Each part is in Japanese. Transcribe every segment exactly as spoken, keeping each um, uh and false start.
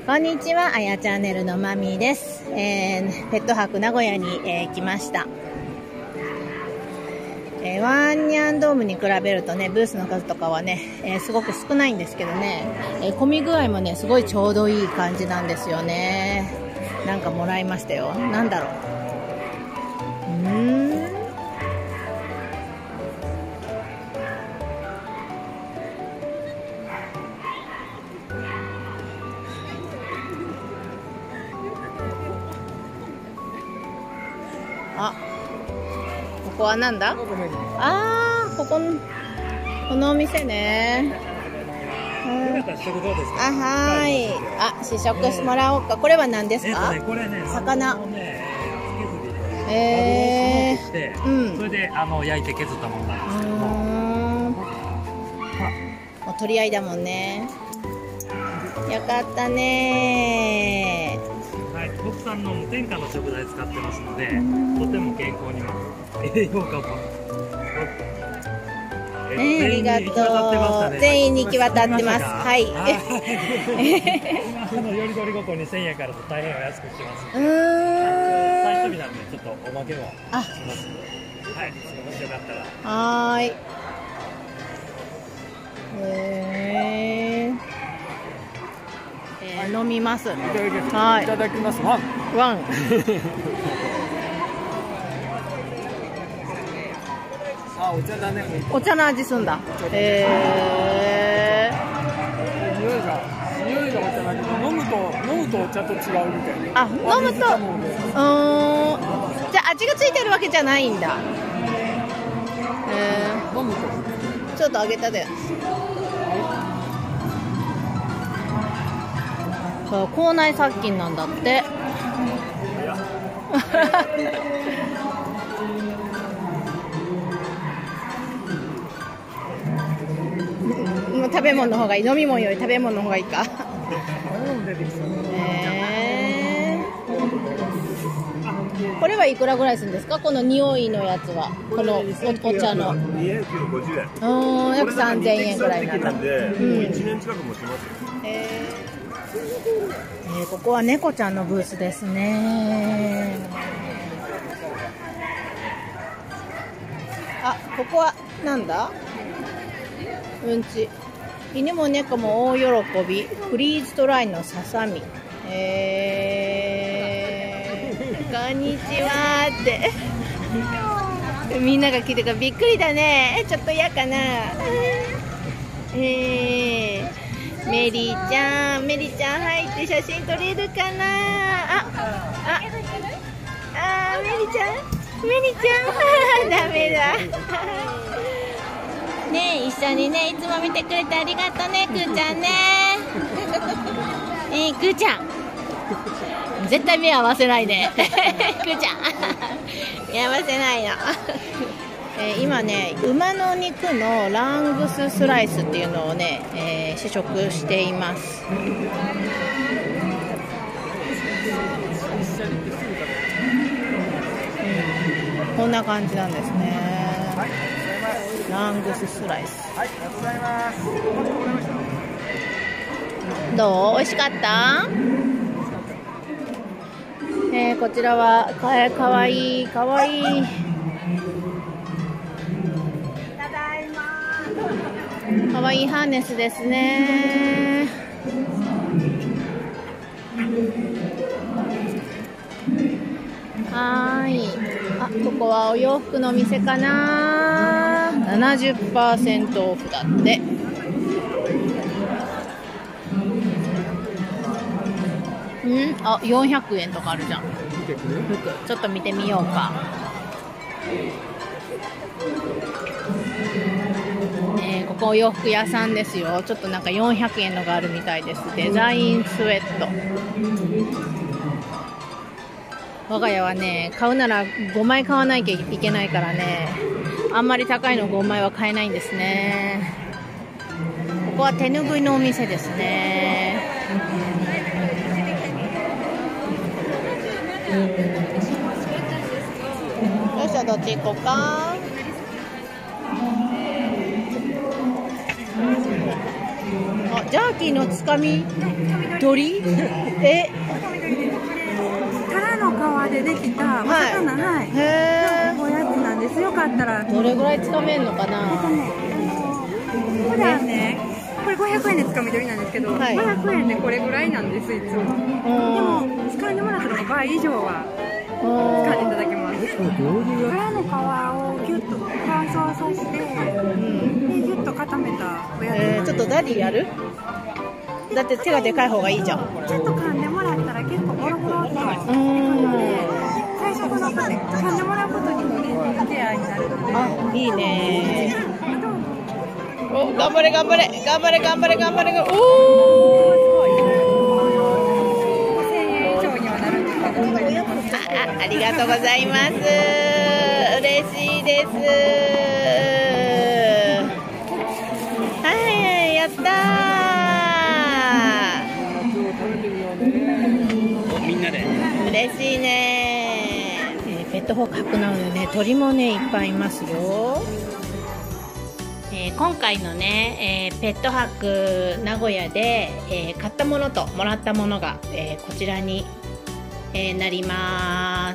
こんにちは、あやチャンネルのまみです。えー、ペット博名古屋に、えー、来ました。えー、ワンニャンドームに比べるとね、ブースの数とかはね、えー、すごく少ないんですけどね、えー、混み具合もね、すごいちょうどいい感じなんですよね。なんかもらいましたよ。なんだろう。うーん。あ、ここはなんだ？あー、ここの、このお店ね。 よかったら試食どうですか？ あ、はーい。あ、試食してもらおうか。これは何ですか？ えっとね、これね、 魚。 えー、 えー、うん。 それであの焼いて削ったものなんですけども。 もう取り合いだもんね。よかったねー。 はい、国産の無添加の食材使ってますので、とても健康にも栄養価も。 えー、ありがとう。全員に行き渡ってます。はい。 今のよりどりごとにせんえんからと大変お安くしてます。 うーん。 最初日なんでちょっとおまけもしますので、はい、もしよかったら。 はーい。へー。えー、飲みます。はい。 いただきます。ワン。 ワン。 あ、お茶だね。 お茶の味すんだ。へー。 匂いが、匂いがお茶だけど、飲むと、飲むとお茶と違うみたいな。 あ、飲むと、うーん。じゃあ味がついてるわけじゃないんだ。へー。 飲むと。 ちょっと揚げたで。口内殺菌なんだって。食べ物の方がいい。飲み物より食べ物の方がいいか。えー、これはいくらぐらいするんですか？この匂いのやつは。この お, お茶の。 にせんきゅうひゃくごじゅうえん。 うん、約さんぜんえんぐらいなんだ。 なんで、もういちねん近くもしますよ。 えーえー、ここは猫ちゃんのブースですね。あ、ここはなんだ？うんち。犬も猫も大喜び。フリーズドライのささみ。えー、こんにちはーってみんなが聞いてからびっくりだね。ちょっと嫌かな。えーメリーちゃん、メリーちゃん入って写真撮れるかな。あ、あ、あ、メリーちゃん、メリーちゃん、ダメだ。ねえ、一緒にね、いつも見てくれてありがとうね、くーちゃんね。えー、くーちゃん、絶対目合わせないで、くーちゃん、目合わせないの。えー、今ね、馬の肉のラングススライスっていうのをね、えー、試食しています。うん、こんな感じなんですね。ラングススライス。はい、ありがとうございます。どう？美味しかった？えー、こちらはか、かわいいかわいい。かわいいハーネスですね。はーい。あ、ここはお洋服の店かな。ななじゅっパーセント オフだって。ん？あ、よんひゃくえんとかあるじゃん。服。ちょっと見てみようか。えー、ここお洋服屋さんですよ。ちょっとなんかよんひゃくえんのがあるみたいです。デザインスウェット。我が家はね、買うならごまい買わなきゃいけないからね、あんまり高いのごまいは買えないんですね。ここは手ぬぐいのお店ですね。よいしょ、どっち行こうか。あ、じゃジャーキーのつかみ取りえタラの皮でできたお魚、はい、 へおやつなんです。よかったら。 どれぐらいつかめんのかな。 普段ね、これごひゃくえんでつかみ取りなんですけど、はい、ごひゃくえんでこれぐらいなんです、いつも。でも、掴んでもらったのが倍以上は掴んでいただけます。タラの皮をギュッと乾燥させて、うん、でギュッと固めたおやつ、 えー、ちょっとダディやる？だって手がでかい方がいいじゃん。 ちょっと噛んでもらったら結構ゴロゴロっといくので、最初この噛んでもらうことにより出会いになるので。 あ、いいね。お、頑張れ頑張れ頑張れ頑張れ頑張れ。おお。 ごせんえん以上にはなるんですけど。 あ、ありがとうございます。嬉しいです。はい、やったー。 みんなで。 嬉しいね、えー、ペットホックなのでね、鳥もねいっぱいいますよ。えー、今回のね、えー、ペット博名古屋で、えー、買ったものともらったものが、えー、こちらに、えー、なります。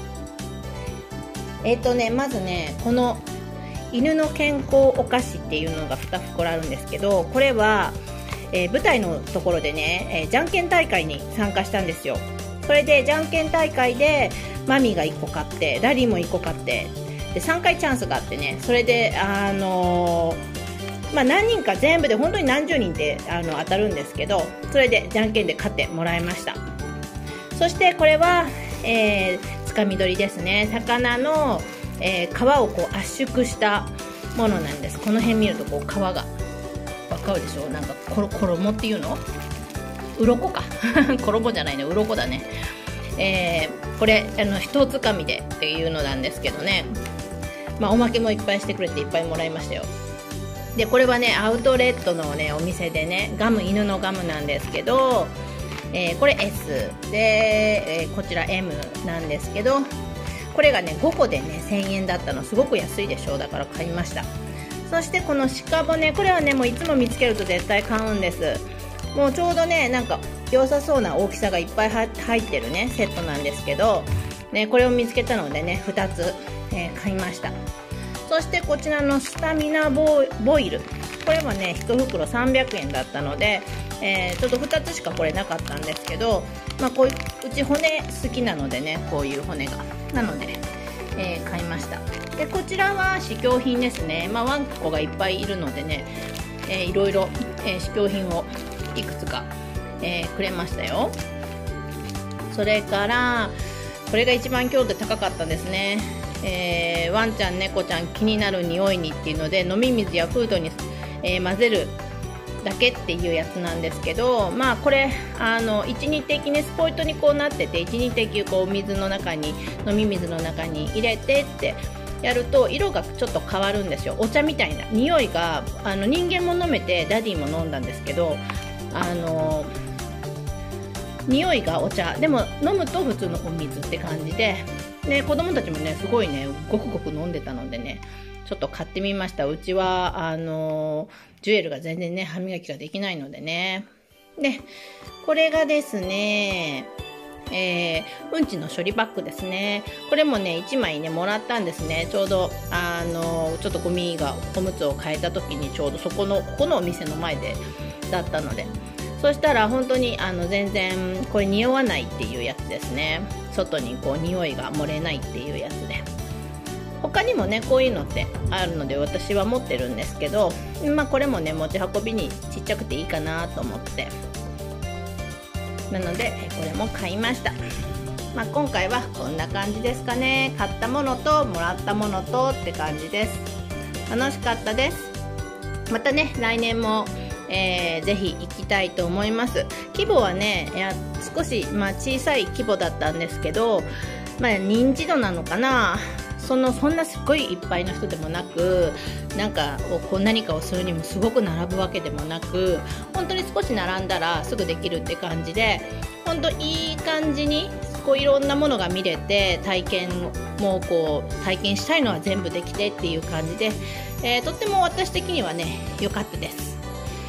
えっとねまずね、この犬の健康お菓子っていうのがに袋あるんですけど、これは、えー、舞台のところでね、えー、じゃんけん大会に参加したんですよ。それでじゃんけん大会でマミがいっこ買って、ダディもいっこ買って、でさんかいチャンスがあってね、それであのー、まあ何人か全部で本当に何十人ってあの当たるんですけど、それでじゃんけんで勝ってもらいました。そしてこれは、えー、つかみ取りですね。魚の、えー、皮をこう圧縮したものなんです。この辺見るとこう皮がわかるでしょ。なんかころ衣っていうの、鱗か衣じゃないね、鱗だね。えー、これあの一つかみでっていうのなんですけどね、まあ、おまけもいっぱいしてくれていっぱいもらいましたよ。でこれはねアウトレットのねお店でね、ガム、犬のガムなんですけど、えー、これ エス で、えー、こちら エム なんですけど、これがねごこでねせんえんだったの、すごく安いでしょ。だから買いました。そしてこの鹿骨、これはねもういつも見つけると絶対買うんです。もうちょうどねなんか良さそうな大きさがいっぱい入ってるねセットなんですけど、ね、これを見つけたのでねふたつ、えー、買いました。そしてこちらのスタミナボイル、これはねいち袋さんびゃくえんだったので、えー、ちょっとふたつしかこれなかったんですけど、まあ、こういううち骨好きなのでね、こういう骨がなので、えー、買いました。でこちらは試供品ですね。まあ、ワンコがいっぱいいるのでね、えー、いろいろ、えー、試供品をいくつか、えー、くれましたよ。それからこれが一番強度高かったですね。えー、ワンちゃん猫ちゃん気になる匂いにっていうので、飲み水やフードに、えー、混ぜるだけっていうやつなんですけど、まあこれあのいちに滴ねスポイトにこうなってて、いちに滴こう水の中に飲み水の中に入れてってやると色がちょっと変わるんですよ。お茶みたいな匂いが、あの人間も飲めてダディも飲んだんですけど、あの匂いがお茶でも飲むと普通のお水って感じで、ね、子供たちもねすごいねごくごく飲んでたのでね、ちょっと買ってみました。うちはあのジュエルが全然ね歯磨きができないのでね。でこれがですね、えー、うんちの処理バッグですね。これもねいちまいねもらったんですね。ちょうどあのちょっとゴミがおむつを変えた時にちょうどそこのここのお店の前でだったので、そしたら本当にあの全然これ匂わないっていうやつですね。外にこう匂いが漏れないっていうやつで、他にもねこういうのってあるので私は持ってるんですけど、まあこれもね持ち運びにちっちゃくていいかなと思って、なのでこれも買いました。まあ、今回はこんな感じですかね。買ったものともらったものとって感じです。楽しかったです。またね来年もえー、ぜひ行きたいと思います。規模はねや少し、まあ、小さい規模だったんですけど、まあ、認知度なのかな、そのそんなすっごいいっぱいの人でもなく、なんかこう何かをするにもすごく並ぶわけでもなく、本当に少し並んだらすぐできるって感じで、本当いい感じにこういろんなものが見れて、体験もこう体験したいのは全部できてっていう感じで、えー、とっても私的にはね良かったです。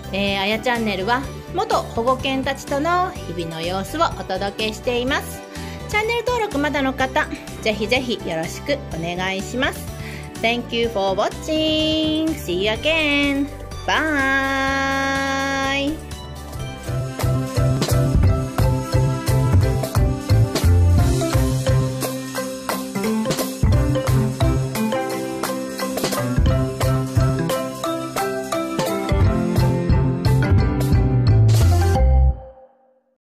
えー、あやチャンネルは元保護犬たちとの日々の様子をお届けしています。チャンネル登録まだの方、ぜひぜひよろしくお願いします。Thank you for watching. See you again. Bye.